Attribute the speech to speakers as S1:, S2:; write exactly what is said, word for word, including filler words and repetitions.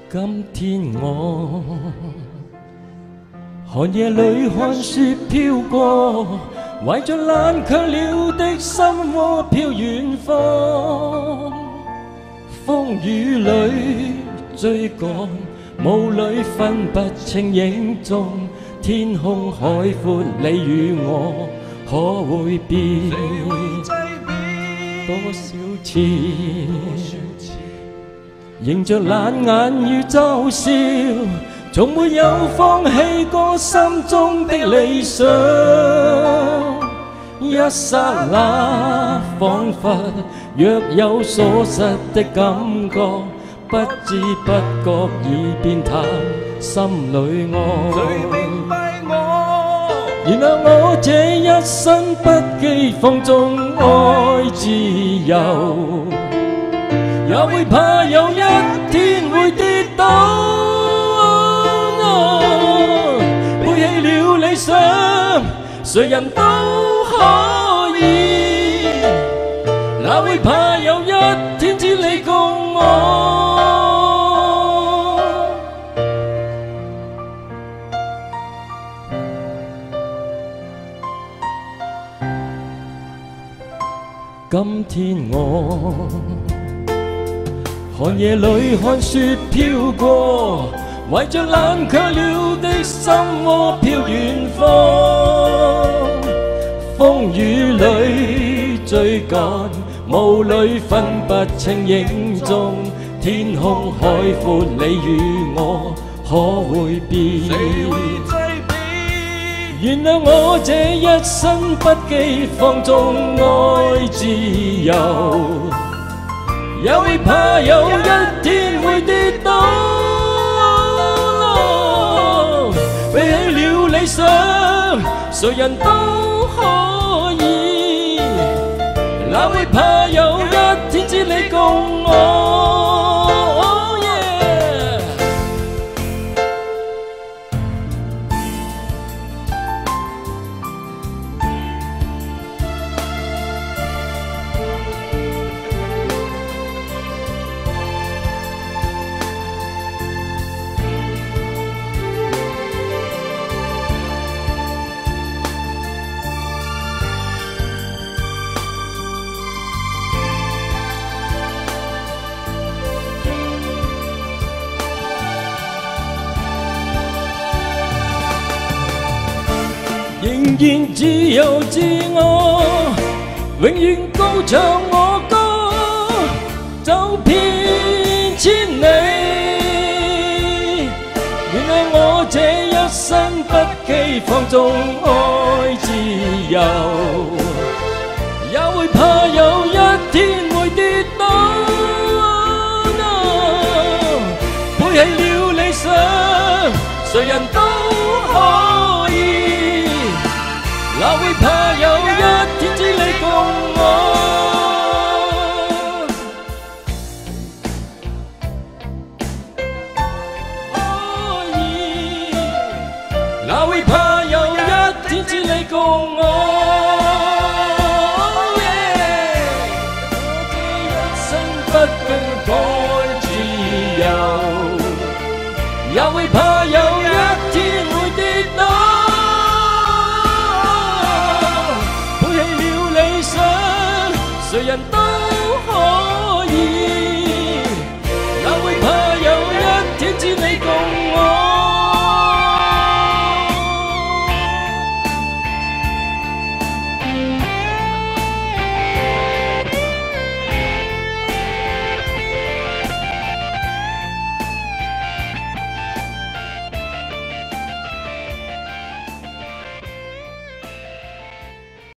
S1: 今天我寒夜里看雪飘过，怀着冷却了的心窝飘远方。风雨里追赶，雾里分不清影踪。天空海阔，你与我可会变？多少次？迎着冷眼與嘲笑，從沒有放棄過心中的理想。一剎那，彷彿若有所失的感覺，不知不覺已變淡心裏愛。然後我這一生不羈放縱愛自由。也會怕有一天會跌倒，背棄了理想，誰人都可以。哪會怕有一天只你共我？今天我寒夜里看雪飄過，懷着冷卻了的心窩飄遠方。風雨裏追趕，霧裏分不清影蹤。天空海闊，你與我可會變？原諒我這一生不羈放縱愛自由。也會怕有一天會跌倒，背棄了理想，誰人都可以。哪會怕有一天只你共我？仍然自由自我，永遠高唱我歌，走遍千里。原諒我這一生不羈放縱愛自由，也會怕有一天會跌倒，背棄了理想，誰人都可以。哪會怕有一天只你共我？可以。哪會怕有一天只你共我？我這一生不羈愛自由，也會怕有一天會跌倒。誰人都